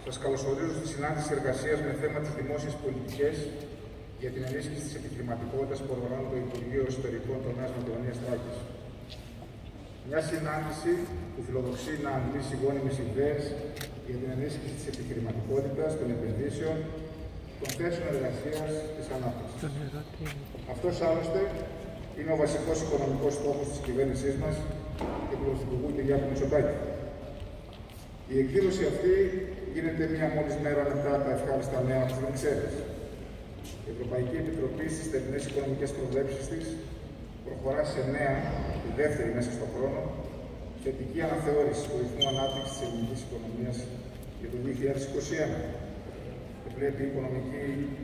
Σας καλωσορίζω στη συνάντηση εργασίας με θέμα τις δημόσιες πολιτικές για την ενίσχυση της επιχειρηματικότητας που οργανώνει το Υπουργείο Εσωτερικών Τομέας Μακεδονίας Θράκης. Μια συνάντηση που φιλοδοξεί να αντλήσει γόνιμες ιδέες για την ενίσχυση της επιχειρηματικότητας, των επενδύσεων, των θέσεων εργασίας της ανάπτυξης. Αυτός άλλωστε είναι ο βασικός οικονομικός στόχος της κυβέρνησής μας και του Πρωθυπουργού Κυριάκου Μητσοτάκη. Η εκδήλωση αυτή γίνεται μία μόλις μέρα μετά τα ευχάριστα νέα της Βρυξέλλες. Η Ευρωπαϊκή Επιτροπή στις θερινές οικονομικές προβλέψεις της προχωρά σε νέα, τη δεύτερη μέσα στον χρόνο, θετική αναθεώρηση του ρυθμού ανάπτυξης της ελληνικής οικονομίας για το 2021. Και βλέπει η οικονομική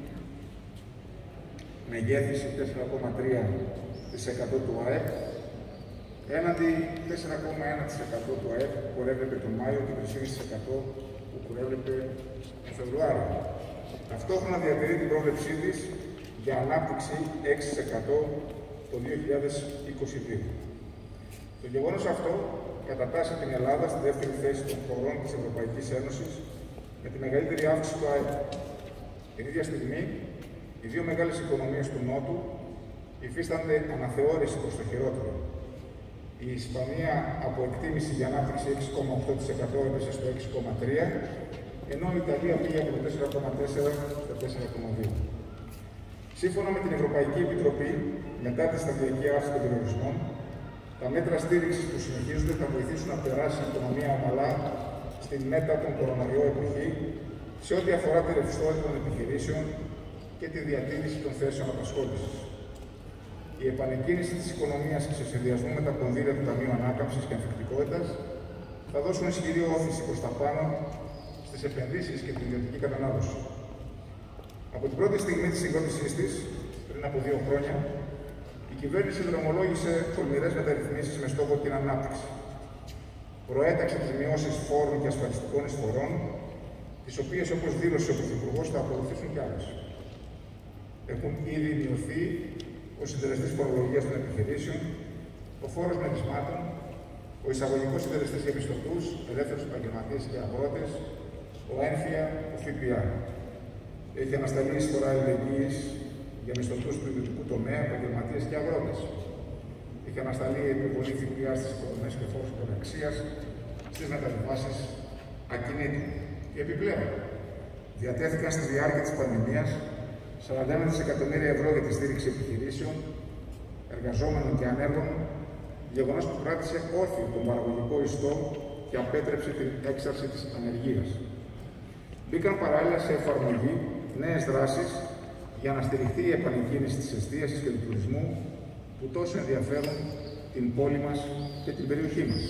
μεγέθυνση 4,3% του ΑΕΠ, έναντι 4,1% του ΑΕΠ που προέβλεπε τον Μάιο και 3,5% που προέβλεπε τον Φεβρουάριο. Ταυτόχρονα διατηρεί την πρόβλεψή της για ανάπτυξη 6% το 2022. Το γεγονός αυτό κατατάσσει την Ελλάδα στη δεύτερη θέση των χωρών της Ευρωπαϊκής Ένωσης με τη μεγαλύτερη αύξηση του ΑΕΠ. Την ίδια στιγμή, οι δύο μεγάλες οικονομίες του Νότου υφίστανται αναθεώρηση προς το χειρότερο. Η Ισπανία από εκτίμηση για ανάπτυξη 6,8% έπεσε στο 6,3%, ενώ η Ιταλία πήγε από το 4,4% στο 4,2%. Σύμφωνα με την Ευρωπαϊκή Επιτροπή, μετά τη σταδιακή άρση των περιορισμών, τα μέτρα στήριξης που συνεχίζονται θα βοηθήσουν να περάσει η οικονομία ομαλά στην μετά τον κορονοϊό εποχή σε ό,τι αφορά τη ρευστότητα των επιχειρήσεων και τη διατήρηση των θέσεων απασχόλησης. Η επανεκκίνηση της οικονομίας και σε συνδυασμό με τα κονδύλια του Ταμείου Ανάκαμψης και Ανθεκτικότητας θα δώσουν ισχυρή όθηση προς τα πάνω στις επενδύσεις και την ιδιωτική κατανάλωση. Από την πρώτη στιγμή της συγκρότησής της, πριν από 2 χρόνια, η κυβέρνηση δρομολόγησε τολμηρές μεταρρυθμίσεις με στόχο την ανάπτυξη. Προέταξε τις μειώσεις φόρων και ασφαλιστικών εισφορών, τις οποίες, όπως δήλωσε ο Πρωθυπουργός, θα ακολουθήσουν κι άλλες. Έχουν ήδη μειωθεί ο συντελεστής φορολογίας των επιχειρήσεων, ο φόρος μερισμάτων, ο εισαγωγικός συντελεστής για μισθωτούς, ελεύθερους επαγγελματίες και αγρότες, ο έμφυα, ο ΦΠΑ. Έχει ανασταλεί η εισφορά αλληλεγγύης για μισθωτούς του ιδιωτικού τομέα, επαγγελματίες και αγρότες. Έχει ανασταλεί η επιβολή ΦΠΑ στις οικοδομές και φόρους υπεραξίας, στις μεταβιβάσεις ακινήτων. Και επιπλέον, διατέθηκαν στη διάρκεια της πανδημίας 41 δισεκατομμύρια ευρώ για τη στήριξη επιχειρήσεων, εργαζόμενων και ανέργων, γεγονός που κράτησε όρθιο τον παραγωγικό ιστό και απέτρεψε την έξαρση της ανεργίας. Μπήκαν παράλληλα σε εφαρμογή νέες δράσεις για να στηριχθεί η επανεκκίνηση της εστίασης και του τουρισμού που τόσο ενδιαφέρουν την πόλη μας και την περιοχή μας.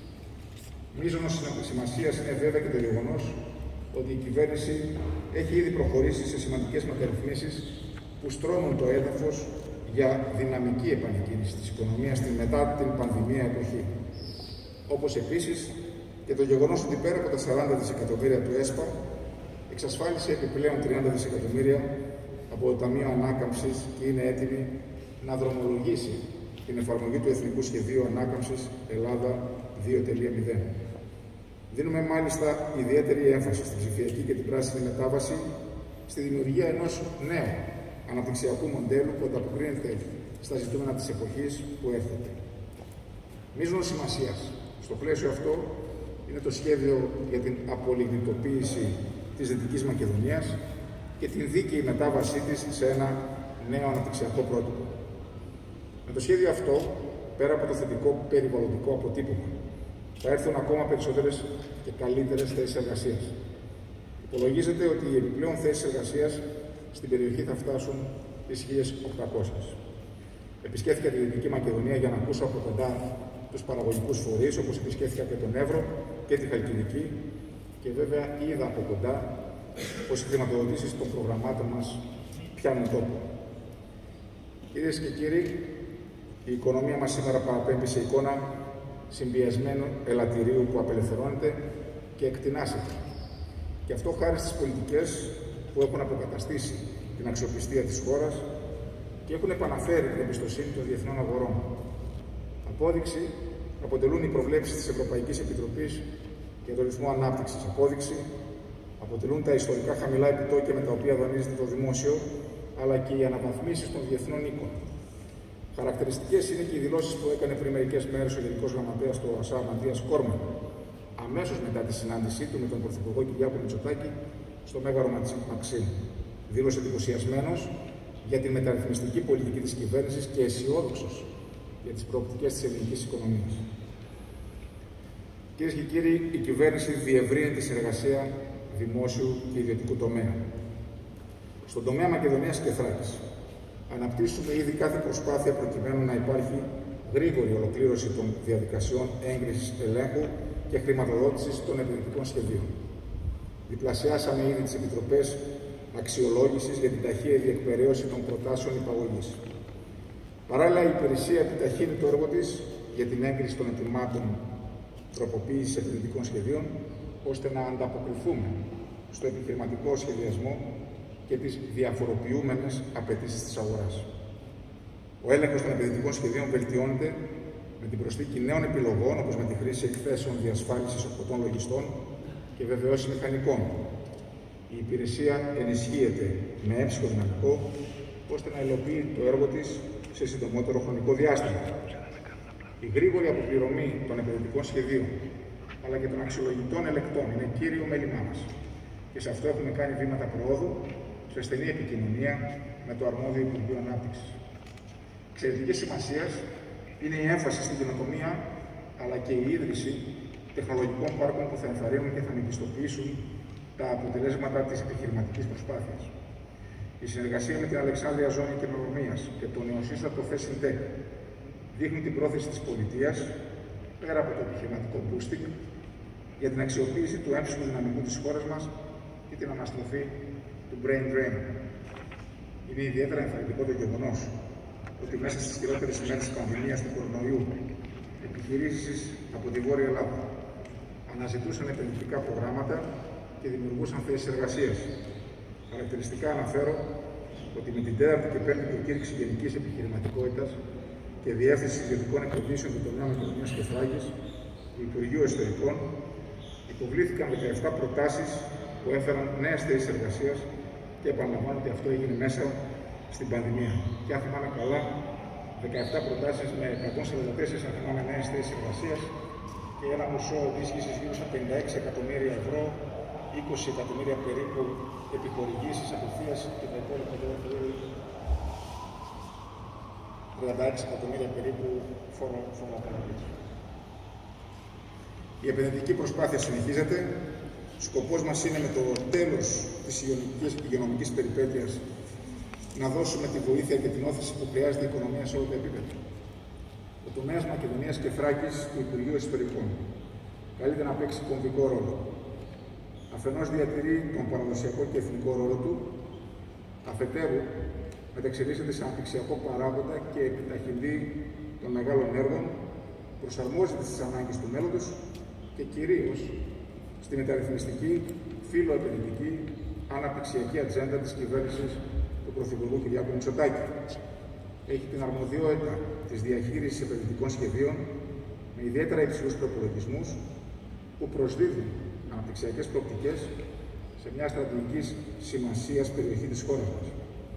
Μείζωνος σημασίας είναι βέβαια και το γεγονός ότι η κυβέρνηση έχει ήδη προχωρήσει σε σημαντικές μεταρρυθμίσεις που στρώνουν το έδαφος για δυναμική επανεκκίνηση της οικονομίας στην μετά την πανδημία εποχή. Όπως επίσης και το γεγονός ότι πέρα από τα 40 δισεκατομμύρια του ΕΣΠΑ εξασφάλισε επιπλέον 30 δισεκατομμύρια από το Ταμείο Ανάκαμψης και είναι έτοιμη να δρομολογήσει την εφαρμογή του Εθνικού Σχεδίου Ανάκαμψης Ελλάδα 2.0. Δίνουμε μάλιστα ιδιαίτερη έμφαση στη ψηφιακή και την πράσινη μετάβαση στη δημιουργία ενός νέου αναπτυξιακού μοντέλου που ανταποκρίνεται στα ζητούμενα της εποχής που έρχεται. Μείζωνος σημασίας στο πλαίσιο αυτό είναι το σχέδιο για την απολιγνητοποίηση της Δυτικής Μακεδονίας και την δίκαιη μετάβασή της σε ένα νέο αναπτυξιακό πρότυπο. Με το σχέδιο αυτό, πέρα από το θετικό περιβαλλοντικό αποτύπωμα, θα έρθουν ακόμα περισσότερες και καλύτερες θέσεις εργασίας. Υπολογίζεται ότι οι επιπλέον θέσεις εργασίας στην περιοχή θα φτάσουν τις 1.800. Επισκέφθηκα τη Δυτική Μακεδονία για να ακούσω από κοντά τους παραγωγικούς φορείς, όπως επισκέφθηκα και τον Εύρο και τη Χαλκιδική, και βέβαια είδα από κοντά πως οι χρηματοδοτήσεις των προγραμμάτων μας πιάνουν τόπο. Κυρίες και κύριοι, η οικονομία μας σήμερα παραπέμπει σε εικόνα συμπιεσμένου ελαττηρίου που απελευθερώνεται και εκτινάσεται. Και αυτό χάρη στις πολιτικές που έχουν αποκαταστήσει την αξιοπιστία της χώρας και έχουν επαναφέρει την εμπιστοσύνη των διεθνών αγορών. Απόδειξη αποτελούν οι προβλέψεις της Ευρωπαϊκής Επιτροπής για το ρυθμό ανάπτυξης. Απόδειξη αποτελούν τα ιστορικά χαμηλά επιτόκια με τα οποία δανείζεται το δημόσιο, αλλά και οι αναβαθμίσεις των διεθνών οίκων. Χαρακτηριστικές είναι και οι δηλώσεις που έκανε πριν μερικές μέρες ο Γενικός Γραμματέας του ΟΑΣΑ, Ματίας Κόρμαν, αμέσως μετά τη συνάντησή του με τον Πρωθυπουργό Κυριάκο Μητσοτάκη στο Μέγαρο Μαξίμ. Δήλωσε εντυπωσιασμένος για τη μεταρρυθμιστική πολιτική της κυβέρνησης και αισιόδοξος για τις προοπτικές της ελληνικής οικονομίας. Κυρίες και κύριοι, η κυβέρνηση διευρύνει τη συνεργασία δημόσιου και ιδιωτικού τομέα. Στον τομέα Μακεδονίας και Θράκης, αναπτύσσουμε ήδη κάθε προσπάθεια προκειμένου να υπάρχει γρήγορη ολοκλήρωση των διαδικασιών έγκρισης, ελέγχου και χρηματοδότησης των επενδυτικών σχεδίων. Διπλασιάσαμε ήδη τις επιτροπές αξιολόγησης για την ταχεία διεκπεραίωση των προτάσεων υπαγωγής. Παράλληλα, η υπηρεσία επιταχύνει το έργο της για την έγκριση των ετοιμάτων τροποποίησης επενδυτικών σχεδίων, ώστε να ανταποκριθούμε στο επιχειρηματικό σχεδιασμό και τις διαφοροποιούμενες απαιτήσεις της αγοράς. Ο έλεγχος των επενδυτικών σχεδίων βελτιώνεται με την προσθήκη νέων επιλογών, όπως με τη χρήση εκθέσεων διασφάλισης οπωτών λογιστών και βεβαιώσεων μηχανικών. Η υπηρεσία ενισχύεται με έμψυχο δυναμικό, ώστε να υλοποιεί το έργο της σε συντομότερο χρονικό διάστημα. Η γρήγορη αποπληρωμή των επενδυτικών σχεδίων, αλλά και των αξιολογητών ελεκτών, είναι κύριο μέλημά μας. Και σε αυτό έχουμε κάνει βήματα προόδου σε στενή επικοινωνία με το αρμόδιο Υπουργείο Ανάπτυξης. Εξαιρετικής σημασίας είναι η έμφαση στην καινοτομία, αλλά και η ίδρυση τεχνολογικών πάρκων που θα ενθαρρύνουν και θα μεγιστοποιήσουν τα αποτελέσματα της επιχειρηματικής προσπάθειας. Η συνεργασία με την Αλεξάνδρεια Ζώνη Καινοτομίας και το νεοσύστατο FESINTECH δείχνουν την πρόθεση της πολιτείας, πέρα από το επιχειρηματικό boosting, για την αξιοποίηση του έμψυχου δυναμικού της χώρας μας και την αναστροφή του brain drain. Είναι ιδιαίτερα ενθαρρυντικό το γεγονός ότι μέσα στις χειρότερες ημέρες της πανδημίας του κορονοϊού, επιχειρήσεις από τη Βόρεια Ελλάδα αναζητούσαν επενδυτικά προγράμματα και δημιουργούσαν θέσεις εργασίας. Χαρακτηριστικά αναφέρω ότι με την 4η και 5η προκήρυξη γενικής επιχειρηματικότητας και διεύθυνση ιδιωτικών επενδύσεων του τομέα Μακεδονίας και Θράκης του Υπουργείου Εσωτερικών υποβλήθηκαν 17 προτάσεις που έφεραν νέες θέσεις εργασίας και επαναλαμβάνω ότι αυτό έγινε μέσα στην πανδημία. Και αν θυμάμαι καλά, 17 προτάσεις με 144 αν θυμάμαι νέες θέσεις εργασίας και ένα ποσό ενίσχυσης γύρω στα 56 εκατομμύρια ευρώ, 20 εκατομμύρια περίπου επιχορηγήσεις απευθείας και τα υπόλοιπα 36 εκατομμύρια περίπου φοροαπαλλαγής. Η επενδυτική προσπάθεια συνεχίζεται. Σκοπός μας είναι με το τέλος της υγειονομικής περιπέτειας να δώσουμε τη βοήθεια και την όθηση που χρειάζεται η οικονομία σε όλα τα επίπεδα. Ο τομέας Μακεδονίας και Θράκης του Υπουργείου Εσωτερικών καλείται να παίξει κομβικό ρόλο. Αφενός διατηρεί τον παραδοσιακό και εθνικό ρόλο του, αφετέρου μεταξελίσσεται σε αναπτυξιακό παράγοντα και επιταχυνθεί των μεγάλων έργων, προσαρμόζεται στις ανάγκες του μέλλοντος και κυρίως στη μεταρρυθμιστική, φιλοεπενδυτική, αναπτυξιακή ατζέντα της κυβέρνησης του Πρωθυπουργού Κυριάκου Μητσοτάκη. Έχει την αρμοδιότητα της διαχείρισης επενδυτικών σχεδίων με ιδιαίτερα υψηλούς προπολογισμούς που προσδίδουν αναπτυξιακές προοπτικές σε μια στρατηγικής σημασίας περιοχή της χώρας μας.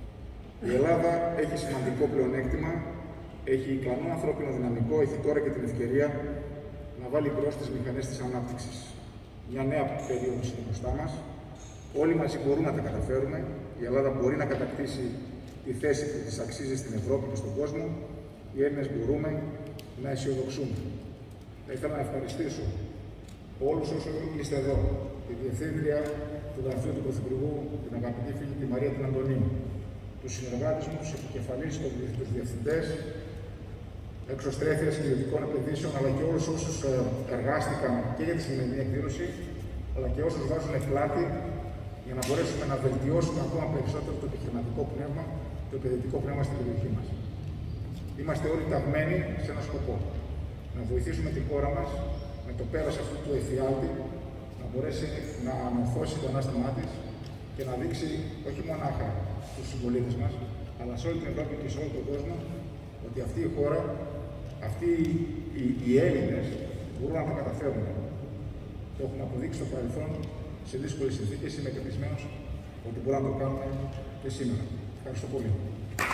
Η Ελλάδα έχει σημαντικό πλεονέκτημα, έχει ικανό ανθρώπινο δυναμικό, έχει τώρα και την ευκαιρία να βάλει μπρος τις μηχανές της ανάπτυξης. Μια νέα περίοδος είναι μπροστά μας. Όλοι μαζί μπορούμε να τα καταφέρουμε. Η Ελλάδα μπορεί να κατακτήσει τη θέση που της αξίζει στην Ευρώπη και στον κόσμο. Οι Έλληνες μπορούμε να αισιοδοξούμε. Θα ήθελα να ευχαριστήσω όλους όσοι είστε εδώ, τη Διευθύντρια του Γραφείου του Πρωθυπουργού, την αγαπητή φίλη τη Μαρία την Αντωνίου, τους συνεργάτες μου, τους επικεφαλείς, τους διευθυντές, εξωστρέφειας ιδιωτικών επενδύσεων, αλλά και όλους όσους εργάστηκαν και για τη σημερινή εκδήλωση, αλλά και όσους βάζουν πλάτη για να μπορέσουμε να βελτιώσουμε ακόμα περισσότερο το επιχειρηματικό πνεύμα, το επενδυτικό πνεύμα στην περιοχή μας. Είμαστε όλοι ταγμένοι σε ένα σκοπό. Να βοηθήσουμε τη χώρα μας με το πέρας αυτού του εφιάλτη να μπορέσει να ανορθώσει το ανάστημά της και να δείξει όχι μονάχα στους συμπολίτες μας, αλλά σε όλη την Ευρώπη και σε όλο τον κόσμο, ότι αυτή η χώρα, αυτοί οι Έλληνες μπορούν να τα καταφέρουν. Το έχουν αποδείξει στο παρελθόν σε δύσκολες συνθήκες. Είμαι πεπισμένος ότι μπορούμε να το κάνουμε και σήμερα. Ευχαριστώ πολύ.